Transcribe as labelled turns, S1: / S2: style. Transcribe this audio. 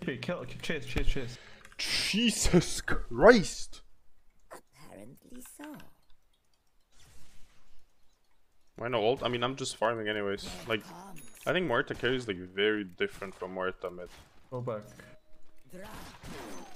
S1: Kill, chase.
S2: Jesus Christ!
S3: Apparently so.
S2: Why no ult? I mean, I'm just farming anyways. Like, I think Marta carry is like very different from Marta mid.
S1: Go back.